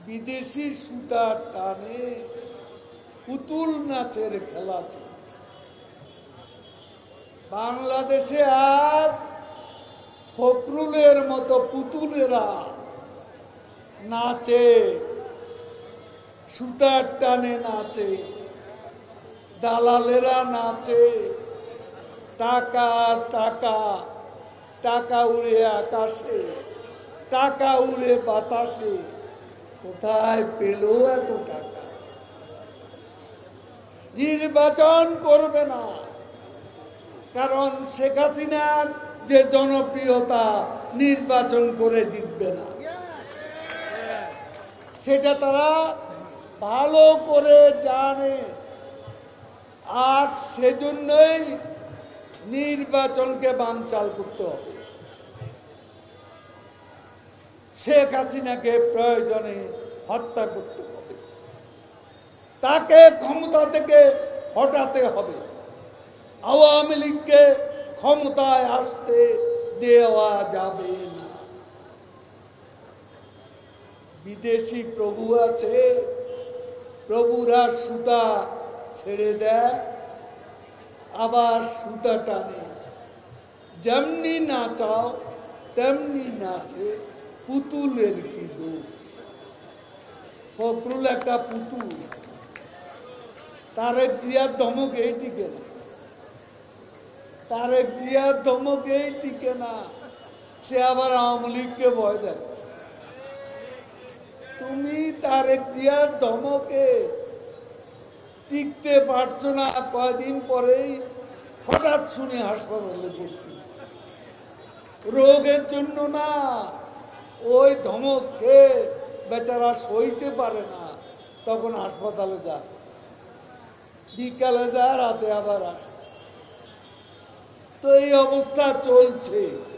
বিদেশি সুতার টানে পুতুল নাচের খেলা চলছে। বাংলাদেশে আজ ফখরুলের মতো পুতুলেরা নাচে, সুতার টানে নাচে, দালালেরা নাচে, টাকা টাকা টাকা উড়ে আকাশে, টাকা উড়ে বাতাসে। কোথায় পেল এত টাকা? নির্বাচন করবে না, কারণ শেখ হাসিনার যে জনপ্রিয়তা নির্বাচন করে জিতবে না, সেটা তারা ভালো করে জানে। আর সেজন্যই নির্বাচনকে বানচাল করতে হবে। শেখ হাসিনাকে প্রয়োজনে হত্যা করতে হবে, তাকে ক্ষমতা থেকে হটাতে হবে। আওয়ামী লীগকে ক্ষমতায় আসতে দেওয়া যাবে না। বিদেশি প্রভু আছে, প্রভুরা সুতা ছেড়ে দেয়, আবার সুতা টানে। যেমনি নাচাও তেমনি নাচে, পুতুলের কি দোষ? ফখরুল একটা পুতুল, তারেক জিয়ার ধমকেই টিকে না, তারেক জিয়ার ধমকেই টিকে না। সে আবার আওয়ামী লীগকে ভয় দেয়। তুমি তারেক জিয়ার ধমকে টিকতে পারছো না, কয়দিন পরেই হঠাৎ শুনে হাসপাতালে ভর্তি। রোগের জন্য না, ওই ধমককে বেচারা সইতে পারে না, তখন হাসপাতালে যায়, বিকালে যায়, রাতে আবার আসে। তো এই অবস্থা চলছে।